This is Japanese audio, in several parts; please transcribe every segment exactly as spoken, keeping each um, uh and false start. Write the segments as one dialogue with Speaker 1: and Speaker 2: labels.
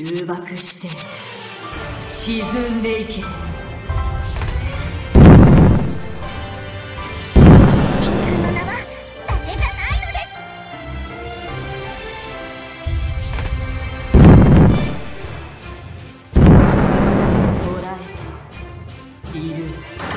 Speaker 1: 誘爆して沈んでいけ。
Speaker 2: 神官の名は伊達じゃないのです。
Speaker 1: 捕らえている。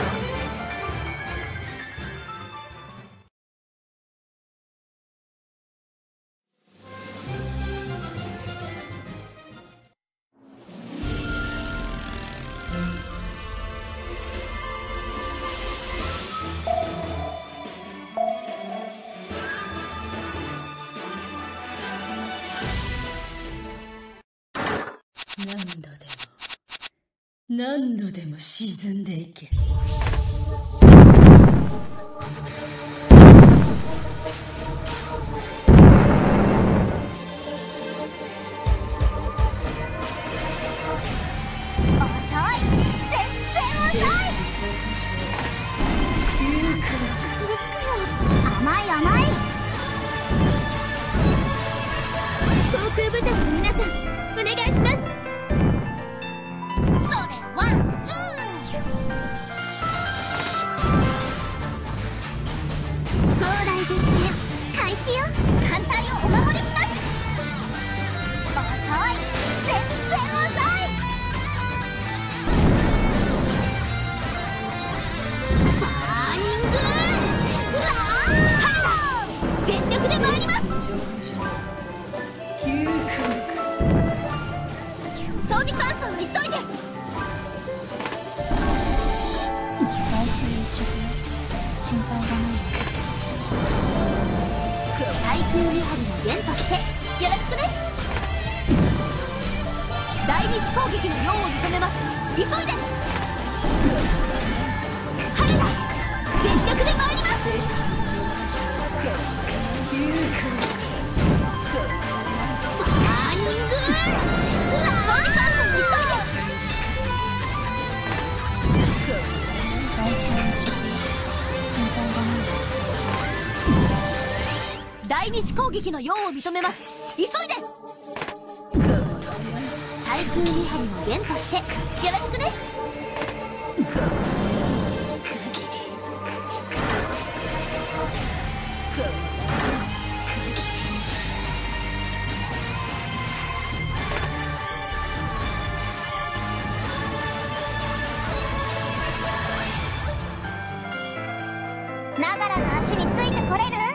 Speaker 1: 何度でも何度でも沈んでいけ。
Speaker 2: 甘い甘い。航空部隊の皆さん、お願いします。それワンツー。砲雷撃戦開始よ。艦隊をお守りします。遅い、全然遅い。バーニングさあ全力で参ります。装備搬送を急いで。
Speaker 3: 来週一緒で心配がない。
Speaker 2: 対空見張りの弦としてよろしくね。第二次攻撃の用を認めます。急いで。春だ、全力で参ります。バーニング装備搬送を急いで。
Speaker 3: 来週一緒で心配がない。
Speaker 2: 第二次攻撃の用を認めます。急いで。対空見張りの弦としてよろしくね。ながらの足についてこれる？